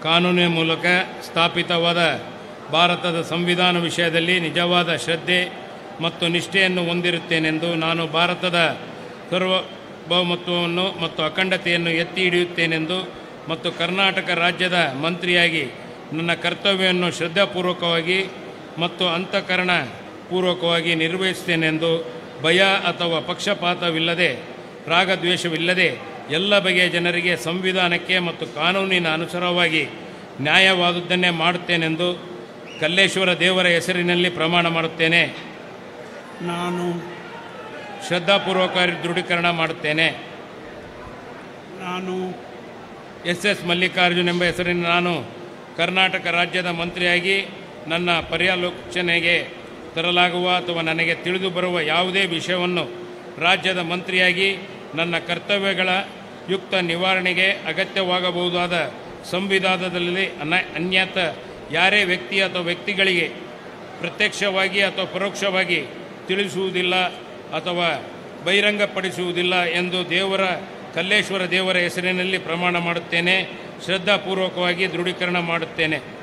ಕಾನೂನಿನ ಮೂಲಕ ಸ್ಥಾಪಿತವಾದ ಭಾರತದ ಸಂವಿಧಾನ ವಿಷಯದಲ್ಲಿ ನಿಜವಾದ ಶ್ರದ್ಧೆ ಮತ್ತು ನಿಷ್ಠೆಯನ್ನು ಹೊಂದಿರುತ್ತೇನೆಂದು ನಾನು ಭಾರತದ ಸಾರ್ವಭೌಮತ್ವವನ್ನು ಮತ್ತು ಅಖಂಡತೆಯನ್ನು ಎತ್ತಿ ಹಿಡಿಯುತ್ತೇನೆಂದು ಮತ್ತು ಕರ್ನಾಟಕ ರಾಜ್ಯದ ಮಂತ್ರಿಯಾಗಿ ನನ್ನ ಕರ್ತವ್ಯವನ್ನು ಶ್ರದ್ಧಾಪೂರ್ವಕವಾಗಿ ಮತ್ತು ಅಂತಃಕರಣಪೂರ್ವಕವಾಗಿ ನಿರ್ವಹಿಸುತ್ತೇನೆಂದು ಭಯ ಅಥವಾ ಪಕ್ಷಪಾತವಿಲ್ಲದೆ ರಾಗದ್ವೇಷವಿಲ್ಲದೆ ಎಲ್ಲ ಬಗೆಯ ಜನರಿಗೆ ಸಂವಿಧಾನಕ್ಕೆ ಮತ್ತು ಕಾನೂನಿನ ಅನುಸಾರವಾಗಿ ನ್ಯಾಯವಾದುದನ್ನೇ ಮಾಡುತ್ತೇನೆಂದು ಕಲ್ಲೇಶ್ವರ ದೇವರ ಹೆಸರಿನಲ್ಲಿ ಪ್ರಮಾಣ ಮಾಡುತ್ತೇನೆ. ನಾನು ಶ್ರದ್ಧಾಪೂರ್ವಕ ದೃಢೀಕರಣ ಮಾಡುತ್ತೇನೆ. ನಾನು ಎಸ್ ಮಲ್ಲಿಕಾರ್ಜುನ್ ಎಂಬ ಹೆಸರಿನ ನಾನು ಕರ್ನಾಟಕ ರಾಜ್ಯದ ಮಂತ್ರಿಯಾಗಿ ನನ್ನ ಪರ್ಯಾಲೋಚನೆಗೆ ತರಲಾಗುವ ಅಥವಾ ನನಗೆ ತಿಳಿದು ಬರುವ ಯಾವುದೇ ವಿಷಯವನ್ನು ರಾಜ್ಯದ ಮಂತ್ರಿಯಾಗಿ ನನ್ನ ಕರ್ತವ್ಯಗಳ ಯುಕ್ತ ನಿವಾರಣೆಗೆ ಅಗತ್ಯವಾಗಬಹುದಾದ ಸಂವಿಧಾನದಲ್ಲಿ ಅನ್ಯಥ ಯಾರೇ ವ್ಯಕ್ತಿ ಅಥವಾ ವ್ಯಕ್ತಿಗಳಿಗೆ ಪ್ರತ್ಯಕ್ಷವಾಗಿ ಅಥವಾ ಪರೋಕ್ಷವಾಗಿ ತಿಳಿಸುವುದಿಲ್ಲ ಅಥವಾ ಬಹಿರಂಗಪಡಿಸುವುದಿಲ್ಲ ಎಂದು ಕಲ್ಲೇಶ್ವರ ದೇವರ ಹೆಸರಿನಲ್ಲಿ ಪ್ರಮಾಣ ಮಾಡುತ್ತೇನೆ. ಶ್ರದ್ಧಾಪೂರ್ವಕವಾಗಿ ದೃಢೀಕರಣ ಮಾಡುತ್ತೇನೆ.